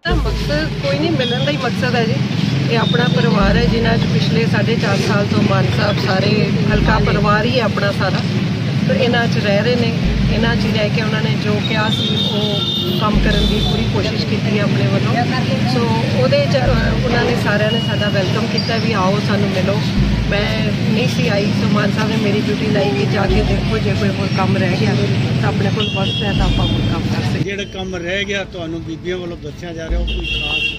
मकसद कोई नहीं, मिलन का ही मकसद है जी। ये अपना परिवार है जिन्हों पिछले 4.5 साल तो मान साहब सारे हल्का परिवार ही है अपना सारा, तो इन्हों रह रहे हैं। इन्हों रह के उन्होंने जो कहा वो काम करने की पूरी कोशिश की है अपने वालों। सो उन्होंने सारे ने साडा वेलकम किया भी आओ सानू मिलो। मैं नहीं सी आई, सो मान साहब ने मेरी ड्यूटी लाई कि जाके देखो जो कोई काम रह गया तो अपने को वक्त है तो आप काम कर सकते। ਜਿਹੜਾ ਕੰਮ ਰਹਿ ਗਿਆ ਤੁਹਾਨੂੰ ਬੀਬੀਆਂ ਵੱਲੋਂ ਦੱਸਿਆ ਜਾ ਰਿਹਾ ਉਹ ਕੋਈ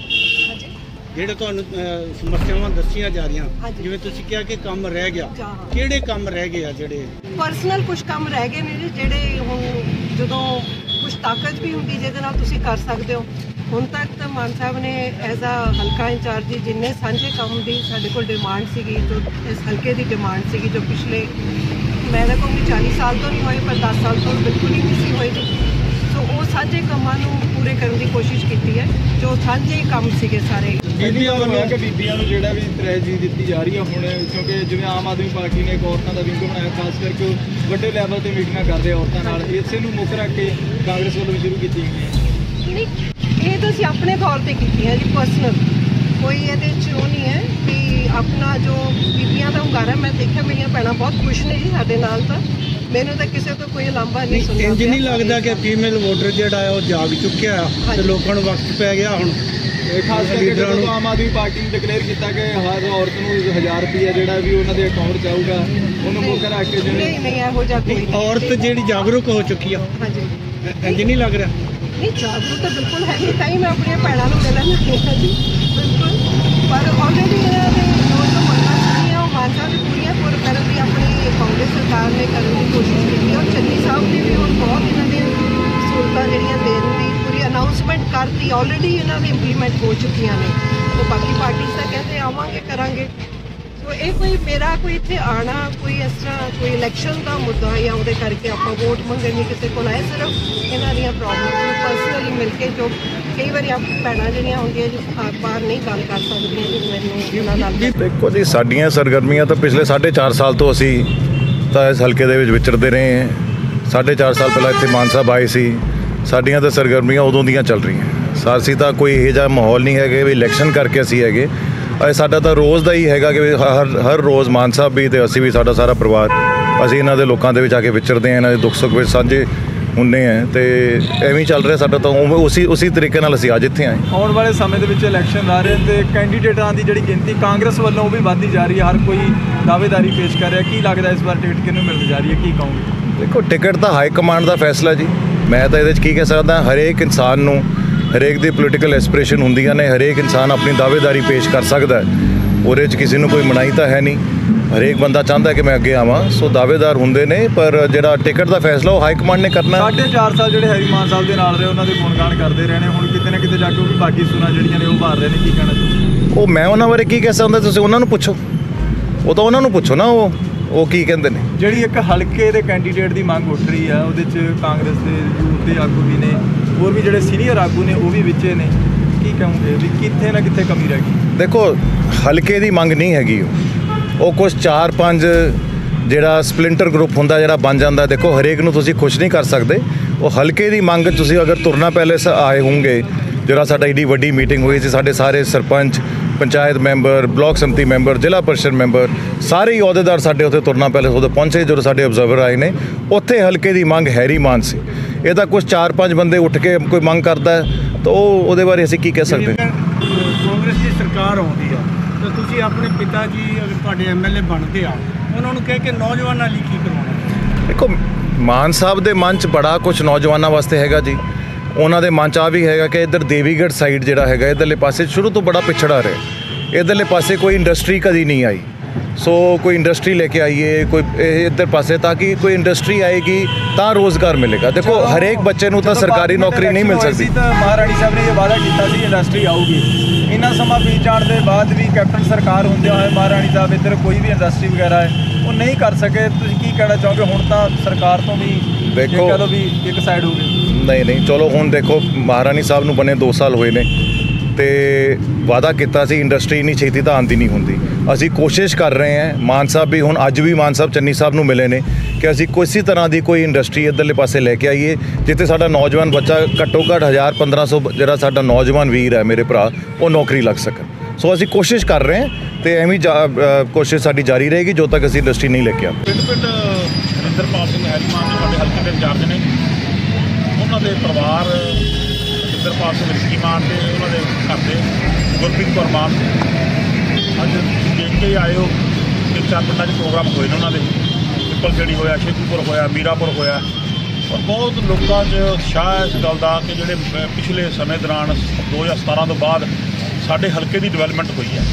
ਖਾਸ ਜਿਹੜੇ ਤੁਹਾਨੂੰ ਸਮੱਸਿਆਵਾਂ ਦੱਸੀਆਂ ਜਾ ਰਹੀਆਂ, ਜਿਵੇਂ ਤੁਸੀਂ ਕਿਹਾ ਕਿ ਕੰਮ ਰਹਿ ਗਿਆ, ਕਿਹੜੇ ਕੰਮ ਰਹਿ ਗਏ ਆ? ਜਿਹੜੇ ਪਰਸਨਲ ਕੁਝ ਕੰਮ ਰਹਿ ਗਏ ਨੇ ਜਿਹੜੇ ਹੁਣ ਜਦੋਂ ਕੁਝ ਤਾਕਤ ਵੀ ਹੁੰਦੀ ਜਿਹਦੇ ਨਾਲ ਤੁਸੀਂ ਕਰ ਸਕਦੇ ਹੋ। ਹੁਣ ਤੱਕ ਤਾਂ ਮਾਨ ਸਾਹਿਬ ਨੇ ਐਜ਼ ਆ ਹਲਕਾ ਇੰਚਾਰਜ ਜਿੰਨੇ ਸਾਂਝੇ ਕੰਮ ਦੀ ਸਾਡੇ ਕੋਲ ਡਿਮਾਂਡ ਸੀਗੀ, ਜੋ ਇਸ ਹਲਕੇ ਦੀ ਡਿਮਾਂਡ ਸੀਗੀ, ਜੋ ਪਿਛਲੇ ਮੈਂ ਤਾਂ ਕਹੂੰਗੀ 40 ਸਾਲ ਤੋਂ ਨਹੀਂ ਹੋਏ ਪਰ 10 ਸਾਲ ਤੋਂ ਬਿਲਕੁਲ ਹੀ ਨਹੀਂ ਸੀ ਹੋਏ ਜੀ। ਸੋ ਉਹ ਸਾਂਝੇ ਕੰਮਾਂ ਨੂੰ ਪੂਰੇ ਕਰਨ ਦੀ ਕੋਸ਼ਿਸ਼ ਕੀਤੀ ਹੈ, ਜੋ ਸਾਂਝੇ ਕੰਮ ਸੀਗੇ ਸਾਰੇ। ਬੀਬੀਆਂ ਵੱਲੋਂ ਕਿ ਬੀਬੀਆਂ ਨੂੰ ਜਿਹੜਾ ਵੀ ਤਰਜੀਹ ਦਿੱਤੀ ਜਾ ਰਹੀ ਹੈ ਹੁਣ, ਕਿਉਂਕਿ ਜਿਵੇਂ ਆਮ ਆਦਮੀ ਪਾਰਟੀ ਨੇ ਇੱਕ ਔਰਤਾਂ ਦਾ ਵਿੰਗ ਬਣਾਇਆ, ਖਾਸ ਕਰਕੇ ਉਹ ਵੱਡੇ ਲੈਵਲ ਤੇ ਮੀਟਿੰਗਾਂ ਕਰਦੇ ਔਰਤਾਂ ਨਾਲ, ਇਸੇ ਨੂੰ ਮੁੱਖ ਰੱਖ ਕੇ ਕਾਂਗਰਸ ਵੱਲੋਂ ਸ਼ੁਰੂ ਕੀਤੀ ਗਈ ਹੈ। ਨਹੀਂ, ਇਹ ਤਾਂ ਅਸੀਂ ਆਪਣੇ ਤੌਰ ਤੇ ਕੀਤੀ ਹੈ ਜੀ, ਪਰਸਨਲ ਕੋਈ ਇਹਦੇ 'ਚ ਉਹ ਨਹੀਂ ਹੈ ਕਿ ਆਪਣਾ ਜੋ ਬੀਬੀਆਂ ਦਾ ਹੁੰਗਾਰਾ। ਮੈਂ ਦੇਖਿਆ ਮੇਰੀਆਂ ਭੈਣਾਂ ਬਹੁਤ ਖੁਸ਼ ਨੇ ਜੀ ਸਾਡੇ ਨਾਲ, ਤਾਂ ਮੈਨੂੰ ਤਾਂ ਕਿਸੇ ਤੋਂ ਕੋਈ ਲਾਂਭਾ ਨਹੀਂ ਸੁਣਿਆ। ਇੰਜ ਨਹੀਂ ਲੱਗਦਾ ਕਿ ਫੀਮੇਲ ਵੋਟਰ ਜਿਹੜਾ ਉਹ ਜਾਗ ਚੁੱਕਿਆ ਤੇ ਲੋਕਾਂ ਨੂੰ ਵਕਤ ਪੈ ਗਿਆ ਹੁਣ? ਖਾਸ ਕਰਕੇ ਜਦੋਂ ਆਮ ਆਦਮੀ ਪਾਰਟੀ ਨੇ ਡਿਕਲੇਅਰ ਕੀਤਾ ਕਿ ਹਰ ਔਰਤ ਨੂੰ 1000 ਰੁਪਏ ਜਿਹੜਾ ਵੀ ਉਹਨਾਂ ਦੇ ਅਕਾਊਂਟ 'ਚ ਆਊਗਾ, ਉਹਨੂੰ ਮੁੱਖ ਰੱਖ ਕੇ ਨਹੀਂ ਇਹੋ ਜਿਹਾ ਕੋਈ ਔਰਤ ਜਿਹੜੀ ਜਾਗਰੂਕ ਹੋ ਚੁੱਕੀ ਆ। ਹਾਂਜੀ, ਇੰਜ ਨਹੀਂ ਲੱਗ ਰਿਹਾ? ਨਹੀਂ, ਜਾਗਰੂਕ ਤਾਂ ਬਿਲਕੁਲ ਹੈ ਨਹੀਂ, ਤਾਂ ਹੀ ਮੈਂ ਆਪਣੀਆਂ ਭੈਣਾਂ ਨੂੰ ਮਿਲਣ ਲੱਗੀ ਹਾਂ ਜੀ, ਬਿਲਕੁਲ। ਪਰ ਆਲਰੇਡੀ ਇਹਨਾਂ ਦੇ ਜੋ ਮੰਗਾਂ ਸੀਗੀਆਂ ਉਹ ਮਾਨ ਸਾਹਿਬ ਨੇ ਪੂਰੀਆਂ ਕਰਨ ਦੀ ਆਪਣੀ ਕਾਂਗਰਸ ਸਰਕਾਰ ਨੇ ਕਰਨ ਦੀ ਕੋਸ਼ਿਸ਼ ਕੀਤੀ, ਔਰ ਚੰਨੀ ਸਾਹਿਬ ਨੇ ਵੀ ਹੁਣ ਬਹੁਤ ਇਹਨਾਂ ਦੀਆਂ ਸਹੂਲਤਾਂ ਜਿਹੜੀਆਂ ਦੇਣ ਦੀ ਪੂਰੀ ਅਨਾਊਂਸਮੈਂਟ ਕਰਤੀ, ਆਲਰੇਡੀ ਇਹਨਾਂ ਦੀ ਇੰਪਲੀਮੈਂਟ ਹੋ ਚੁੱਕੀਆਂ ਨੇ। ਉਹ ਬਾਕੀ ਪਾਰਟੀਆਂ ਤਾਂ ਕਹਿੰਦੇ ਆਵਾਂਗੇ ਕਰਾਂਗੇ। ਸੋ ਇਹ ਕੋਈ ਮੇਰਾ ਕੋਈ ਇੱਥੇ ਆਉਣਾ ਕੋਈ ਇਸ ਤਰ੍ਹਾਂ ਕੋਈ ਇਲੈਕਸ਼ਨ ਦਾ ਮੁੱਦਾ ਜਾਂ ਉਹਦੇ ਕਰਕੇ ਆਪਾਂ ਵੋਟ ਮੰਗਣ ਨਹੀਂ ਕਿਸੇ ਕੋਲ ਆਏ, ਸਿਰਫ ਇਹਨਾਂ ਦੀਆਂ ਪ੍ਰੋਬਲਮਸ ਨੂੰ ਪਰਸਨਲੀ ਮਿਲ ਕੇ, ਜੋ ਕਈ ਵਾਰੀ ਆਪ ਭੈਣਾਂ ਜਿਹੜੀਆਂ ਹੁੰਦੀਆਂ ਜੀ ਬਾਹਰ ਨਹੀਂ ਗੱਲ ਕਰ ਸਕਦੀਆਂ ਜੀ, ਮੈਨੂੰ ਉਹਨਾਂ ਨਾਲ। ਦੇਖੋ ਜੀ, ਸਾਡੀਆਂ ਸਰਗਰਮੀਆਂ ਤਾਂ ਪਿਛਲੇ 4.5 ਸਾਲ ਤੋਂ ਅਸੀਂ ਤਾਂ ਇਸ ਹਲਕੇ ਦੇ ਵਿੱਚ ਵਿਚਰਦੇ ਰਹੇ ਹਾਂ। 4.5 ਸਾਲ ਪਹਿਲਾਂ ਇੱਥੇ ਮਾਨ ਸਾਹਿਬ ਆਏ ਸੀ, ਸਾਡੀਆਂ ਤਾਂ ਸਰਗਰਮੀਆਂ ਉਦੋਂ ਦੀਆਂ ਚੱਲ ਰਹੀਆਂ। ਅਸੀਂ ਤਾਂ ਕੋਈ ਇਹੋ ਜਿਹਾ ਮਾਹੌਲ ਨਹੀਂ ਹੈਗੇ ਵੀ ਇਲੈਕਸ਼ਨ ਕਰਕੇ ਅਸੀਂ ਹੈਗੇ। ਸਾਡਾ ਤਾਂ ਰੋਜ਼ ਦਾ ਹੀ ਹੈਗਾ ਕਿ ਹਰ ਰੋਜ਼ ਮਾਨ ਸਾਹਿਬ ਵੀ ਤੇ ਅਸੀਂ ਵੀ, ਸਾਡਾ ਸਾਰਾ ਪਰਿਵਾਰ, ਅਸੀਂ ਇਹਨਾਂ ਦੇ ਲੋਕਾਂ ਦੇ ਵਿੱਚ ਆ ਕੇ ਵਿਚਰਦੇ ਹਾਂ, ਇਹਨਾਂ ਦੇ ਦੁੱਖ ਸੁੱਖ ਵਿੱਚ ਸਾਂਝੇ ਹੁੰਦੇ ਹਾਂ, ਤੇ ਐਵੇਂ ਹੀ ਚੱਲ ਰਿਹਾ ਸਾਡਾ ਤਾਂ। ਉਸੇ ਤਰੀਕੇ ਨਾਲ ਅਸੀਂ ਅੱਜ ਇੱਥੇ ਆਏ। ਆਉਣ ਵਾਲੇ ਸਮੇਂ ਦੇ ਵਿੱਚ ਇਲੈਕਸ਼ਨ ਆ ਰਹੇ ਤੇ ਕੈਂਡੀਡੇਟਾਂ ਦੀ ਜਿਹੜੀ ਗਿਣਤੀ ਕਾਂਗਰਸ ਵੱਲੋਂ ਉਹ ਵੀ ਵੱਧਦੀ ਜਾ ਰਹੀ ਹੈ, ਹਰ ਕੋਈ ਦਾਅਵੇਦਾਰੀ ਪੇਸ਼ ਕਰ ਰਿਹਾ। ਕੀ ਲੱਗਦਾ ਇਸ ਵਾਰ ਟਿਕਟ ਕਿਹਨੂੰ ਮਿਲਦੀ ਜਾ ਰਹੀ ਹੈ, ਕੀ ਕਹੋਗੇ? ਦੇਖੋ, ਟਿਕਟ ਤਾਂ ਹਾਈ ਕਮਾਂਡ ਦਾ ਫੈਸਲਾ ਜੀ। ਮੈਂ ਤਾਂ ਇਹਦੇ 'ਚ ਕੀ ਕਹਿ ਸਕਦਾ, ਹਰੇਕ ਇਨਸਾਨ ਨੂੰ ਹਰੇਕ ਦੀ ਪੋਲੀਟੀਕਲ ਐਸਪੀਰੇਸ਼ਨ ਹੁੰਦੀਆਂ ਨੇ, ਹਰੇਕ ਇਨਸਾਨ ਆਪਣੀ ਦਾਅਵੇਦਾਰੀ ਪੇਸ਼ ਕਰ ਸਕਦਾ ਹੈ, ਉਹਦੇ 'ਚ ਕਿਸੇ ਨੂੰ ਕੋਈ ਮਨਾਹੀ ਤਾਂ ਹੈ ਨਹੀਂ। ਹਰੇਕ ਬੰਦਾ ਚਾਹੁੰਦਾ ਕਿ ਮੈਂ ਅੱਗੇ ਆਵਾਂ, ਸੋ ਦਾਅਵੇਦਾਰ ਹੁੰਦੇ ਨੇ, ਪਰ ਜਿਹੜਾ ਟਿਕਟ ਦਾ ਫੈਸਲਾ ਉਹ ਹਾਈ ਕਮਾਂਡ ਨੇ ਕਰਨਾ। 4.5 ਸਾਲ ਜਿਹੜੇ ਹੈਰੀ ਮਾਨ ਸਾਹਿਬ ਦੇ ਨਾਲ ਰਹੇ, ਉਹਨਾਂ ਦੇ ਗੁਣਗਾਨ ਕਰਦੇ ਰਹੇ ਨੇ, ਹੁਣ ਕਿਤੇ ਨਾ ਕਿਤੇ ਜਾ ਕੇ ਉਹ ਵੀ ਬਾਕੀ ਸੁਣਾ ਜਿਹੜੀਆਂ ਨੇ ਉਹ ਮਾਰ ਰਹੇ ਨੇ, ਕੀ ਕਹਿਣਾ ਚਾਹੁੰਦੇ? ਉਹ ਮੈਂ ਉਹਨਾਂ ਬਾਰੇ ਕੀ ਕਹਿ ਸਕਦਾ, ਤੁਸੀਂ ਉਹਨਾਂ ਨੂੰ ਪੁੱਛੋ, ਉਹ ਤਾਂ ਉਹਨਾਂ ਨੂੰ ਪੁੱਛੋ ਨਾ ਉਹ ਕੀ ਕਹਿੰਦੇ ਨੇ। ਜਿਹੜੀ ਇੱਕ ਹਲਕੇ ਦੇ ਕੈਂਡੀਡੇਟ ਦੀ ਮੰਗ ਉੱਠ ਰਹੀ ਆ, ਉਹਦੇ 'ਚ ਕਾਂਗਰਸ ਦੇ ਯੂਥ ਦੇ ਆਗੂ ਵੀ ਨੇ, ਹੋਰ ਵੀ ਜਿਹੜੇ ਸੀਨੀਅਰ ਆਗੂ ਨੇ ਉਹ ਵੀ ਵਿੱਚੇ ਨੇ, ਕੀ ਕਹੋਗੇ ਵੀ ਕਿੱਥੇ ਨਾ ਕਿੱਥੇ ਕਮੀ ਰਹਿ ਗਈ? ਦੇਖੋ, ਹਲਕੇ ਦੀ ਮੰਗ ਨਹੀਂ ਹੈਗੀ ਉਹ ਕੁਝ 4-5 ਜਿਹੜਾ ਸਪਲਿੰਟਰ ਗਰੁੱਪ ਹੁੰਦਾ ਜਿਹੜਾ ਬਣ ਜਾਂਦਾ। ਦੇਖੋ, ਹਰੇਕ ਨੂੰ ਤੁਸੀਂ ਖੁਸ਼ ਨਹੀਂ ਕਰ ਸਕਦੇ। ਉਹ ਹਲਕੇ ਦੀ ਮੰਗ ਤੁਸੀਂ ਅਗਰ ਤੁਰਨਾ ਪੈਲੇਸ ਆਏ ਹੋਣਗੇ, ਜਿਹੜਾ ਸਾਡਾ ਏਡੀ ਵੱਡੀ ਮੀਟਿੰਗ ਹੋਈ ਸੀ, ਸਾਡੇ ਸਾਰੇ sarpanch, panchayat member, block samiti member, zila parishad member, ਸਾਰੇ ਹੀ ਅਹੁਦੇਦਾਰ ਸਾਡੇ ਉੱਥੇ ਤੁਰਨਾ ਪੈਲੇਸ ਉਦੋਂ ਪਹੁੰਚੇ ਜਦੋਂ ਸਾਡੇ ਆਬਜ਼ਰਵਰ ਆਏ ਨੇ। ਉੱਥੇ ਹਲਕੇ ਦੀ ਮੰਗ ਹੈਰੀ ਮਾਨ ਸੀ। ਇਹ ਤਾਂ ਕੁਝ 4-5 ਬੰਦੇ ਉੱਠ ਕੇ ਕੋਈ ਮੰਗ ਕਰਦਾ ਤਾਂ ਉਹਦੇ ਬਾਰੇ ਅਸੀਂ ਕੀ ਕਹਿ ਸਕਦੇ? ਕਾਂਗਰਸ ਦੀ ਸਰਕਾਰ ਆਉਂਦੀ ਆ ਤਾਂ ਤੁਸੀਂ ਆਪਣੇ ਪਿਤਾ ਜੀ ਅਗਰ ਤੁਹਾਡੇ ਐਮਐਲਏ ਬਣਦੇ ਆ, ਉਹਨਾਂ ਨੂੰ ਕਹਿ ਕੇ ਨੌਜਵਾਨਾਂ ਲਈ ਕੀ ਕਰਵਾਉਣਾ? ਦੇਖੋ, ਮਾਨ ਸਾਹਿਬ ਦੇ ਮਨ 'ਚ ਬੜਾ ਕੁਝ ਨੌਜਵਾਨਾਂ ਵਾਸਤੇ ਹੈਗਾ ਜੀ। ਉਹਨਾਂ ਦੇ ਮਨ 'ਚ ਆ ਵੀ ਹੈਗਾ ਕਿ ਇੱਧਰ ਦੇਵੀਗੜ੍ਹ ਸਾਈਡ ਜਿਹੜਾ ਹੈਗਾ, ਇੱਧਰਲੇ ਪਾਸੇ ਸ਼ੁਰੂ ਤੋਂ ਬੜਾ ਪਿਛੜਾ ਰਿਹਾ। ਇੱਧਰਲੇ ਪਾਸੇ ਕੋਈ ਇੰਡਸਟਰੀ ਕਦੀ ਨਹੀਂ ਆਈ, ਸੋ ਕੋਈ ਇੰਡਸਟਰੀ ਲੈ ਕੇ ਆਈਏ ਕੋਈ ਇੱਧਰ ਪਾਸੇ, ਤਾਂ ਕਿ ਕੋਈ ਇੰਡਸਟਰੀ ਆਏਗੀ ਤਾਂ ਰੋਜ਼ਗਾਰ ਮਿਲੇਗਾ। ਦੇਖੋ, ਹਰੇਕ ਬੱਚੇ ਨੂੰ ਤਾਂ ਸਰਕਾਰੀ ਨੌਕਰੀ ਨਹੀਂ ਮਿਲ ਸਕਦੀ। ਤਾਂ ਮਹਾਰਾਣੀ ਸਾਹਿਬ ਨੇ ਇਹ ਵਾਅਦਾ ਕੀਤਾ ਸੀ ਇੰਡਸਟਰੀ ਆਊਗੀ। ਇੰਨਾ ਸਮਾਂ ਬੀਤ ਜਾਣ ਦੇ ਬਾਅਦ ਵੀ ਕੈਪਟਨ ਸਰਕਾਰ ਹੁੰਦਿਆਂ ਹੋਏ ਮਹਾਰਾਣੀ ਸਾਹਿਬ ਇੱਧਰ ਕੋਈ ਵੀ ਇੰਡਸਟਰੀ ਵਗੈਰਾ ਹੈ ਉਹ ਨਹੀਂ ਕਰ ਸਕੇ। ਤੁਸੀਂ ਕੀ ਕਹਿਣਾ ਚਾਹੋਗੇ? ਹੁਣ ਤਾਂ ਸਰਕਾਰ ਤੋਂ ਵੀ ਦੇਖੋ ਕਹ ਲਓ ਵੀ ਇੱਕ ਸਾਈਡ ਹੋ ਗਈ। ਨਹੀਂ, ਚਲੋ ਹੁਣ ਦੇਖੋ, ਮਹਾਰਾਣੀ ਸਾਹਿਬ ਨੂੰ ਬਣੇ 2 ਸਾਲ ਹੋਏ ਨੇ ਤੇ ਵਾਅਦਾ ਕੀਤਾ ਸੀ ਇੰਡਸਟਰੀ ਇੰਨੀ ਛੇਤੀ ਤਾਂ ਆਉਂਦੀ ਨਹੀਂ ਹੁੰਦੀ। ਅਸੀਂ ਕੋਸ਼ਿਸ਼ ਕਰ ਰਹੇ ਹਾਂ। ਮਾਨ ਸਾਹਿਬ ਵੀ ਹੁਣ ਅੱਜ ਵੀ ਮਾਨ ਸਾਹਿਬ ਚੰਨੀ ਸਾਹਿਬ ਨੂੰ ਮਿਲੇ ਨੇ ਕਿ ਅਸੀਂ ਕਿਸੇ ਤਰ੍ਹਾਂ ਦੀ ਕੋਈ ਇੰਡਸਟਰੀ ਇੱਧਰਲੇ ਪਾਸੇ ਲੈ ਕੇ ਆਈਏ ਜਿੱਥੇ ਸਾਡਾ ਨੌਜਵਾਨ ਬੱਚਾ ਘੱਟੋ ਘੱਟ 1000-1500 ਜਿਹੜਾ ਸਾਡਾ ਨੌਜਵਾਨ ਵੀਰ ਹੈ ਮੇਰੇ ਭਰਾ ਉਹ ਨੌਕਰੀ ਲੱਗ ਸਕਣ। ਸੋ ਅਸੀਂ ਕੋਸ਼ਿਸ਼ ਕਰ ਰਹੇ ਹਾਂ ਤੇ ਐਵੇਂ ਕੋਸ਼ਿਸ਼ ਸਾਡੀ ਜਾਰੀ ਰਹੇਗੀ ਜਦੋਂ ਤੱਕ ਅਸੀਂ ਇੰਡਸਟਰੀ ਨਹੀਂ ਲੈ ਕੇ ਆਉਂਦੇ। ਪਿੰਡ ਹਰਿੰਦਰਪਾਲ ਸਿੰਘ ਹੈਰੀਮਾਨ ਜੋ ਸਾਡੇ ਹਲਕੇ ਦੇ ਇੰਚਾਰਜ ਨੇ, ਉਹਨਾਂ ਦੇ ਪਰਿਵਾਰ ਹਰਿੰਦਰਪਾਲ ਸਿੰਘ ਰਿਸ਼ੀ ਮਾਨ ਤੇ ਉਹਨਾਂ ਦੇ ਘਰ ਦੇ ਗੁਰਪ੍ਰੀਤ ਕੌਰ ਮਾਨ ਅੱਜ ਦੇਖ ਕੇ ਆਏ ਹੋ। 3-4 ਪਿੰਡਾਂ 'ਚ ਪ੍ਰੋਗਰਾਮ ਹੋਏ ਨੇ ਉਹਨਾਂ ਦੇ, ਪਿੱਪਲ ਖੇੜੀ ਹੋਇਆ, ਸ਼ੇਖੂਪੁਰ ਹੋਇਆ, ਮੀਰਾਪੁਰ ਹੋਇਆ, ਔਰ ਬਹੁਤ ਲੋਕਾਂ 'ਚ ਉਤਸ਼ਾਹ ਹੈ ਇਸ ਗੱਲ ਦਾ ਕਿ ਜਿਹੜੇ ਪਿਛਲੇ ਸਮੇਂ ਦੌਰਾਨ 2017 ਤੋਂ ਬਾਅਦ ਸਾਡੇ ਹਲਕੇ ਦੀ ਡਿਵੈਲਪਮੈਂਟ ਹੋਈ ਹੈ।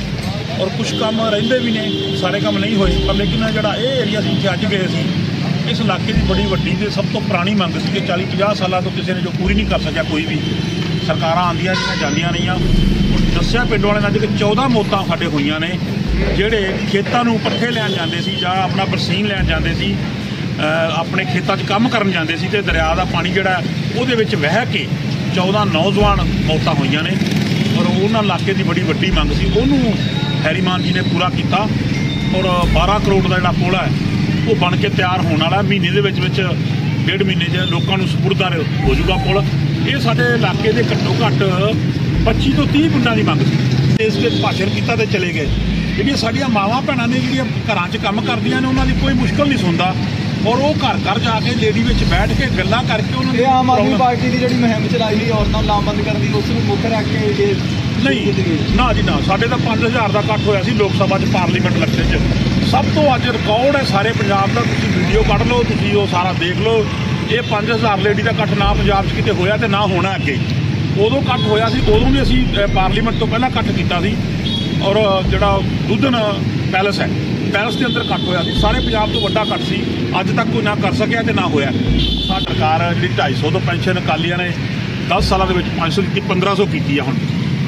ਔਰ ਕੁਝ ਕੰਮ ਰਹਿੰਦੇ ਵੀ ਨੇ, ਸਾਰੇ ਕੰਮ ਨਹੀਂ ਹੋਏ, ਪਰ ਲੇਕਿਨ ਜਿਹੜਾ ਇਹ ਏਰੀਆ ਸੀ ਜਿੱਥੇ ਅੱਜ ਗਏ ਸੀ, ਇਸ ਇਲਾਕੇ ਦੀ ਬੜੀ ਵੱਡੀ ਤੇ ਸਭ ਤੋਂ ਪੁਰਾਣੀ ਮੰਗ ਸੀ ਕਿ 40-50 ਸਾਲਾਂ ਤੋਂ ਕਿਸੇ ਨੇ ਜੋ ਪੂਰੀ ਨਹੀਂ ਕਰ ਸਕਿਆ ਕੋਈ ਵੀ। ਸਰਕਾਰਾਂ ਆਉਂਦੀਆਂ ਰਹੀਆਂ, ਜਾਂਦੀਆਂ ਰਹੀਆਂ। ਦੱਸਿਆ ਪਿੰਡ ਵਾਲਿਆਂ ਨੇ ਅੱਜ ਕਿ 14 ਮੌਤਾਂ ਸਾਡੇ ਹੋਈਆਂ ਨੇ ਜਿਹੜੇ ਖੇਤਾਂ ਨੂੰ ਪੱਠੇ ਲੈਣ ਜਾਂਦੇ ਸੀ ਜਾਂ ਆਪਣਾ ਬਰਸੀਨ ਲੈਣ ਜਾਂਦੇ ਸੀ, ਆਪਣੇ ਖੇਤਾਂ 'ਚ ਕੰਮ ਕਰਨ ਜਾਂਦੇ ਸੀ, ਤੇ ਦਰਿਆ ਦਾ ਪਾਣੀ ਜਿਹੜਾ ਉਹਦੇ ਵਿੱਚ ਵਹਿ ਕੇ 14 ਨੌਜਵਾਨ ਮੌਤਾਂ ਹੋਈਆਂ ਨੇ। ਔਰ ਉਹਨਾਂ ਇਲਾਕੇ ਦੀ ਬੜੀ ਵੱਡੀ ਮੰਗ ਸੀ, ਉਹਨੂੰ ਹੈਰੀਮਾਨ ਜੀ ਨੇ ਪੂਰਾ ਕੀਤਾ। ਔਰ 12 ਕਰੋੜ ਦਾ ਜਿਹੜਾ ਪੁਲ ਹੈ ਉਹ ਬਣ ਕੇ ਤਿਆਰ ਹੋਣ ਵਾਲਾ, ਮਹੀਨੇ ਦੇ ਵਿੱਚ 1.5 ਮਹੀਨੇ 'ਚ ਲੋਕਾਂ ਨੂੰ ਸਪੁਰਦਾਰ ਹੋ ਜਾਊਗਾ ਪੁਲ। ਇਹ ਸਾਡੇ ਇਲਾਕੇ ਦੇ ਘੱਟੋ ਘੱਟ 25 ਤੋਂ 30 ਪਿੰਡਾਂ ਦੀ ਮੰਗ ਸੀ। ਇਸ ਤੇ ਭਾਸ਼ਣ ਕੀਤਾ ਤੇ ਚਲੇ ਗਏ। ਜਿਹੜੀਆਂ ਸਾਡੀਆਂ ਮਾਵਾਂ ਭੈਣਾਂ ਨੇ ਜਿਹੜੀਆਂ ਘਰਾਂ 'ਚ ਕੰਮ ਕਰਦੀਆਂ ਨੇ, ਉਹਨਾਂ ਦੀ ਕੋਈ ਮੁਸ਼ਕਲ ਨਹੀਂ ਸੁਣਦਾ, ਔਰ ਉਹ ਘਰ ਘਰ ਜਾ ਕੇ ਲੇਡੀ ਵਿੱਚ ਬੈਠ ਕੇ ਗੱਲਾਂ ਕਰਕੇ ਉਹਨਾਂ ਦੀ ਆਮ ਆਦਮੀ ਪਾਰਟੀ ਦੀ ਜਿਹੜੀ ਮੁਹਿੰਮ ਚਲਾਈ ਗਈ ਔਰਤਾਂ ਨੂੰ ਲਾਮਬੰਦ ਕਰਨ ਦੀ, ਉਸ ਨੂੰ ਮੁੱਖ ਰੱਖ ਕੇ ਨਹੀਂ, ਨਾ ਜੀ ਨਾ। ਸਾਡੇ ਤਾਂ 5000 ਦਾ ਇਕੱਠ ਹੋਇਆ ਸੀ ਲੋਕ ਸਭਾ 'ਚ, ਪਾਰਲੀਮੈਂਟ ਇਲੈਕਸ਼ਨ 'ਚ। ਸਭ ਤੋਂ ਅੱਜ ਰਿਕਾਰਡ ਹੈ ਸਾਰੇ ਪੰਜਾਬ ਦਾ, ਤੁਸੀਂ ਵੀਡੀਓ ਕੱਢ ਲਓ, ਤੁਸੀਂ ਉਹ ਸਾਰਾ ਦੇਖ ਲਓ। ਇਹ 5000 ਲੇਡੀ ਦਾ ਇਕੱਠ ਨਾ ਪੰਜਾਬ 'ਚ ਕਿਤੇ ਹੋਇਆ ਤੇ ਨਾ ਹੋਣਾ ਅੱਗੇ। ਉਦੋਂ ਇਕੱਠ ਹੋਇਆ ਸੀ, ਉਦੋਂ ਵੀ ਅਸੀਂ ਪਾਰਲੀਮੈਂਟ ਤੋਂ ਪਹਿਲਾਂ ਇਕੱਠ ਕੀਤਾ ਸੀ। ਔਰ ਜਿਹੜਾ ਦੁੱਧਨ ਪੈਲਸ ਹੈ, ਪੈਲਸ ਦੇ ਅੰਦਰ ਇਕੱਠ ਹੋਇਆ ਸੀ, ਸਾਰੇ ਪੰਜਾਬ ਤੋਂ ਵੱਡਾ ਇਕੱਠ ਸੀ। ਅੱਜ ਤੱਕ ਕੋਈ ਨਾ ਕਰ ਸਕਿਆ ਤੇ ਨਾ ਹੋਇਆ। ਸਾਡੀ ਸਰਕਾਰ ਜਿਹੜੀ 250 ਤੋਂ ਪੈਨਸ਼ਨ ਅਕਾਲੀਆਂ ਨੇ 10 ਸਾਲਾਂ ਦੇ ਵਿੱਚ 500 ਕੀਤੀ, 1500 ਕੀਤੀ ਆ। ਹੁਣ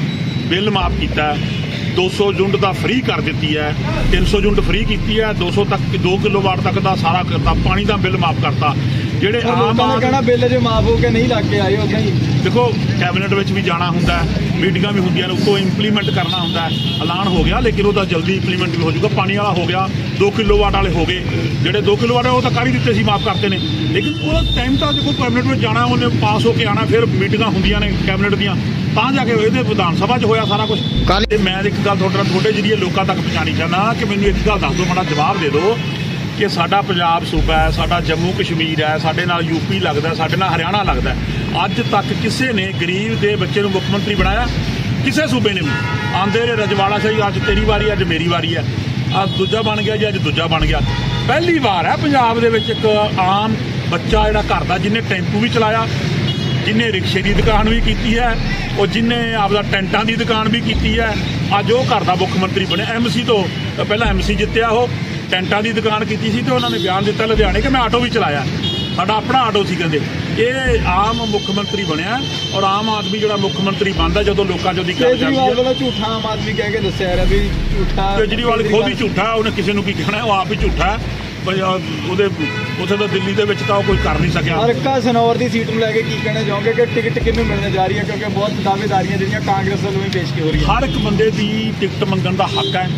ਬਿੱਲ ਮਾਫ ਕੀਤਾ, 200 ਯੂਨਿਟ ਦਾ ਫ੍ਰੀ ਕਰ ਦਿੱਤੀ ਹੈ, 300 ਯੂਨਿਟ ਫ੍ਰੀ ਕੀਤੀ ਹੈ, 200 ਤੱਕ 2 ਕਿਲੋਵਾਟ ਤੱਕ ਦਾ ਸਾਰਾ ਕਰਤਾ, ਪਾਣੀ ਦਾ ਬਿੱਲ ਮਾਫ ਕਰਤਾ। ਜਿਹੜੇ ਆਮ ਕਹਿਣਾ ਬਿੱਲ ਜੇ ਮਾਫ ਹੋ ਕੇ ਨਹੀਂ ਲੱਗ ਕੇ ਆਏ ਉਦਾਂ ਹੀ ਦੇਖੋ, ਕੈਬਨਿਟ ਵਿੱਚ ਵੀ ਜਾਣਾ ਹੁੰਦਾ, ਮੀਟਿੰਗਾਂ ਵੀ ਹੁੰਦੀਆਂ ਨੇ, ਉੱਤੋਂ ਇੰਪਲੀਮੈਂਟ ਕਰਨਾ ਹੁੰਦਾ। ਐਲਾਨ ਹੋ ਗਿਆ ਲੇਕਿਨ ਉਹਦਾ ਜਲਦੀ ਇੰਪਲੀਮੈਂਟ ਵੀ ਹੋ ਜਾਊਗਾ। ਪਾਣੀ ਵਾਲਾ ਹੋ ਗਿਆ, 2 ਕਿਲੋਵਾਟ ਵਾਲੇ ਹੋ ਗਏ, ਜਿਹੜੇ 2 ਕਿਲੋਵਾਟ ਉਹ ਤਾਂ ਕਰ ਹੀ ਦਿੱਤੇ ਸੀ, ਮਾਫ ਕਰਤੇ ਨੇ। ਲੇਕਿਨ ਉਹਦਾ ਟਾਈਮ ਤਾਂ ਦੇਖੋ, ਕੈਬਨਿਟ ਵਿੱਚ ਜਾਣਾ, ਉਹਨੇ ਪਾਸ ਹੋ ਕੇ ਆਉਣਾ, ਫਿਰ ਮੀਟਿੰਗਾਂ ਹੁੰਦੀਆਂ ਨੇ ਕੈਬਨਿਟ ਦੀਆਂ, ਤਾਂ ਜਾ ਕੇ ਇਹਦੇ ਵਿਧਾਨ ਸਭਾ 'ਚ ਹੋਇਆ ਸਾਰਾ ਕੁਝ। ਤੇ ਮੈਂ ਇੱਕ ਗੱਲ ਤੁਹਾਡੇ ਜਰੀਏ ਲੋਕਾਂ ਤੱਕ ਪਹੁੰਚਾਉਣੀ ਚਾਹੁੰਦਾ ਕਿ ਮੈਨੂੰ ਇੱਕ ਗੱਲ ਦੱਸ ਦਿਓ, ਮਾੜਾ ਜਵਾਬ ਦੇ ਦਿਓ ਕਿ ਸਾਡਾ ਪੰਜਾਬ ਸੂਬਾ ਹੈ, ਸਾਡਾ ਜੰਮੂ ਕਸ਼ਮੀਰ ਹੈ, ਸਾਡੇ ਨਾਲ ਯੂਪੀ ਲੱਗਦਾ, ਸਾਡੇ ਨਾਲ ਹਰਿਆਣਾ ਲੱਗਦਾ। ਅੱਜ ਤੱਕ ਕਿਸੇ ਨੇ ਗਰੀਬ ਦੇ ਬੱਚੇ ਨੂੰ ਮੁੱਖ ਮੰਤਰੀ ਬਣਾਇਆ? ਕਿਸੇ ਸੂਬੇ ਨੇ ਵੀ। ਆਂਦੇ ਨੇ ਰਜਵਾੜਾ ਸਹੀ, ਅੱਜ ਤੇਰੀ ਵਾਰੀ, ਅੱਜ ਮੇਰੀ ਵਾਰੀ ਹੈ, ਅੱਜ ਦੂਜਾ ਬਣ ਗਿਆ ਜੀ, ਅੱਜ ਦੂਜਾ ਬਣ ਗਿਆ। ਪਹਿਲੀ ਵਾਰ ਹੈ ਪੰਜਾਬ ਦੇ ਵਿੱਚ ਇੱਕ ਆਮ ਬੱਚਾ ਜਿਹੜਾ ਘਰ ਦਾ, ਜਿਹਨੇ ਟੈਂਪੂ ਵੀ ਚਲਾਇਆ, ਜਿਹਨੇ ਰਿਕਸ਼ੇ ਦੀ ਦੁਕਾਨ ਵੀ ਕੀਤੀ ਹੈ, ਉਹ ਜਿਹਨੇ ਆਪਦਾ ਟੈਂਟਾਂ ਦੀ ਦੁਕਾਨ ਵੀ ਕੀਤੀ ਹੈ, ਅੱਜ ਉਹ ਘਰ ਦਾ ਮੁੱਖ ਮੰਤਰੀ ਬਣਿਆ। MC ਤੋਂ ਪਹਿਲਾਂ MC ਜਿੱਤਿਆ, ਉਹ ਟੈਂਟਾਂ ਦੀ ਦੁਕਾਨ ਕੀਤੀ ਸੀ ਤੇ ਉਹਨਾਂ ਨੇ ਬਿਆਨ ਦਿੱਤਾ ਲੁਧਿਆਣੇ ਕਿ ਮੈਂ ਆਟੋ ਵੀ ਚਲਾਇਆ, ਸਾਡਾ ਆਪਣਾ ਆਟੋ ਸੀ। ਕਹਿੰਦੇ ਇਹ ਆਮ ਮੁੱਖ ਮੰਤਰੀ ਬਣਿਆ। ਔਰ ਆਮ ਆਦਮੀ ਜਿਹੜਾ ਮੁੱਖ ਮੰਤਰੀ ਬਣਦਾ ਜਦੋਂ ਲੋਕਾਂ 'ਚ ਉਹਦੀ ਗੱਲ ਜਾਂਦੀ ਹੈ, ਝੂਠਾ ਆਮ ਆਦਮੀ ਕਹਿ ਕੇ ਦੱਸਿਆ ਰਿਹਾ ਵੀ ਝੂਠਾ। ਕੇਜਰੀਵਾਲ ਖੁਦ ਹੀ ਝੂਠਾ, ਉਹਨੇ ਕਿਸੇ ਨੂੰ ਕੀ ਕਹਿਣਾ, ਉਹ ਆਪ ਹੀ ਝੂਠਾ ਹੈ। ਉਹਦੇ ਉੱਥੇ ਤਾਂ ਦਿੱਲੀ ਦੇ ਵਿੱਚ ਤਾਂ ਉਹ ਕੋਈ ਕਰ ਨਹੀਂ ਸਕਿਆ। ਹਲਕਾ ਸਨੌਰ ਦੀ ਸੀਟ ਨੂੰ ਲੈ ਕੇ ਕੀ ਕਹਿਣਾ ਚਾਹੋਗੇ ਕਿ ਟਿਕਟ ਕਿਹਨੂੰ ਮਿਲਣ ਜਾ ਰਹੀ ਹੈ, ਕਿਉਂਕਿ ਬਹੁਤ ਦਾਅਵੇਦਾਰੀਆਂ ਜਿਹੜੀਆਂ ਕਾਂਗਰਸ ਵੱਲੋਂ ਵੀ ਪੇਸ਼ ਹੋ ਰਹੀਆਂ। ਹਰ ਇੱਕ ਬੰਦੇ ਦੀ ਟਿਕਟ ਮੰਗਣ ਦਾ ਹੱਕ ਹੈ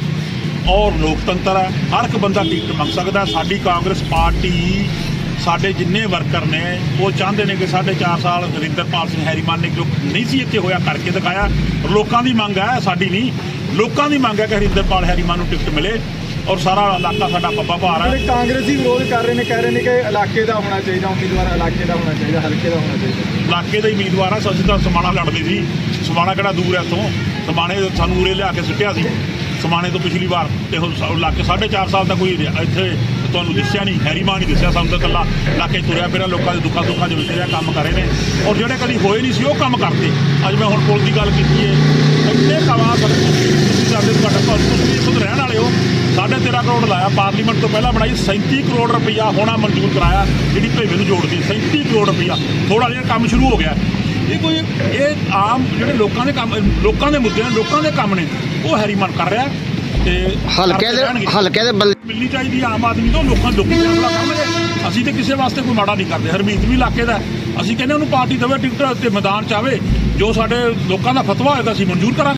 ਔਰ ਲੋਕਤੰਤਰ ਹੈ, ਹਰ ਇੱਕ ਬੰਦਾ ਟਿਕਟ ਮੰਗ ਸਕਦਾ। ਸਾਡੀ ਕਾਂਗਰਸ ਪਾਰਟੀ, ਸਾਡੇ ਜਿੰਨੇ ਵਰਕਰ ਨੇ ਉਹ ਚਾਹੁੰਦੇ ਨੇ ਕਿ 4.5 ਸਾਲ ਹਰਿੰਦਰਪਾਲ ਸਿੰਘ ਹੈਰੀਮਾਨ ਨੇ ਜੋ ਨਹੀਂ ਸੀ ਇੱਥੇ ਹੋਇਆ ਕਰਕੇ ਦਿਖਾਇਆ। ਲੋਕਾਂ ਦੀ ਮੰਗ ਹੈ, ਸਾਡੀ ਨਹੀਂ, ਲੋਕਾਂ ਦੀ ਮੰਗ ਹੈ ਕਿ ਹਰਿੰਦਰਪਾਲ ਹੈਰੀਮਾਨ ਨੂੰ ਟਿਕਟ ਮਿਲੇ। ਔਰ ਸਾਰਾ ਇਲਾਕਾ ਸਾਡਾ ਪੱਬਾ ਭਾਰ ਹੈ। ਕਾਂਗਰਸੀ ਵਿਰੋਧ ਕਰ ਰਹੇ ਨੇ, ਕਹਿ ਰਹੇ ਨੇ ਕਿ ਇਲਾਕੇ ਦਾ ਹੋਣਾ ਚਾਹੀਦਾ ਉਮੀਦਵਾਰ, ਇਲਾਕੇ ਦਾ ਹੋਣਾ ਚਾਹੀਦਾ, ਹਲਕੇ ਦਾ ਹੋਣਾ ਚਾਹੀਦਾ। ਇਲਾਕੇ ਦਾ ਹੀ ਉਮੀਦਵਾਰ ਹੈ। ਅਸੀਂ ਤਾਂ ਸਮਾਣਾ ਲੜਦੇ ਸੀ, ਸਮਾਣਾ ਕਿਹੜਾ ਦੂਰ ਹੈ ਇੱਥੋਂ, ਸਮਾਣੇ ਸਾਨੂੰ ਉਰੇ ਲਿਆ ਕੇ ਸੁੱਟਿਆ ਸੀ ਸਮਾਣੇ ਤੋਂ ਪਿਛਲੀ ਵਾਰ। ਤੇ ਹੁਣ ਇਲਾਕੇ 4.5 ਸਾਲ ਦਾ ਕੋਈ ਇੱਥੇ ਤੁਹਾਨੂੰ ਦਿਸਿਆ ਨਹੀਂ, ਹੈਰੀਮਾਨ ਹੀ ਦਿਸਿਆ ਸਾਨੂੰ ਤਾਂ। ਇਕੱਲਾ ਇਲਾਕੇ ਤੁਰਿਆ ਫਿਰਿਆ, ਲੋਕਾਂ ਦੇ ਦੁੱਖਾਂ ਦੇ ਵਿੱਚ ਰਿਹਾ, ਕੰਮ ਕਰੇ ਨੇ। ਔਰ ਜਿਹੜੇ ਕਦੀ ਹੋਏ ਨਹੀਂ ਸੀ ਉਹ ਕੰਮ ਕਰਦੇ। ਅੱਜ ਮੈਂ ਹੁਣ ਪੁਲ ਦੀ ਗੱਲ ਕੀਤੀ ਹੈ, ਇੰਨੇ ਕਵਾ ਤੁਸੀਂ ਸਾਡੇ ਤੁਸੀਂ ਖੁਦ ਰਹਿਣ ਵਾਲੇ ਹੋ। 13.5 ਕਰੋੜ ਲਾਇਆ, ਪਾਰਲੀਮੈਂਟ ਤੋਂ ਪਹਿਲਾਂ ਬਣਾਈ। 37 ਕਰੋੜ ਰੁਪਈਆ ਹੋਣਾ ਮਨਜ਼ੂਰ ਕਰਾਇਆ, ਜਿਹੜੀ ਭੇਵੇ ਨੂੰ ਜੋੜਦੀ। 37 ਕਰੋੜ ਰੁਪਈਆ, ਥੋੜਾ ਜਿਹਾ ਕੰਮ ਸ਼ੁਰੂ ਹੋ ਗਿਆ। ਇਹ ਆਮ ਜਿਹੜੇ ਲੋਕਾਂ ਦੇ ਕੰਮ, ਲੋਕਾਂ ਦੇ ਮੁੱਦੇ ਨੇ, ਲੋਕਾਂ ਦੇ ਕੰਮ ਨੇ, ਉਹ ਹੈਰੀਮਾਨ ਕਰ ਰਿਹਾ। ਤੇ ਹਲਕੇ ਦੇ ਮਿਲਣੀ ਚਾਹੀਦੀ ਆਮ ਆਦਮੀ ਤੋਂ, ਲੋਕਾਂ ਫੈਸਲਾ ਕਰਨਗੇ। ਅਸੀਂ ਤੇ ਕਿਸੇ ਵਾਸਤੇ ਕੋਈ ਮਾੜਾ ਨਹੀਂ ਕਰਦੇ। ਹਰਮੀਤ ਵੀ ਇਲਾਕੇ ਦਾ, ਅਸੀਂ ਕਹਿੰਦੇ ਉਹਨੂੰ ਪਾਰਟੀ ਦੇਵੇ ਟਿਕਟ ਤੇ ਮੈਦਾਨ 'ਚ ਆਵੇ, ਜੋ ਸਾਡੇ ਲੋਕਾਂ ਦਾ ਫਤਵਾ ਹੋਏਗਾ ਅਸੀਂ ਮਨਜ਼ੂਰ ਕਰਾਂਗੇ।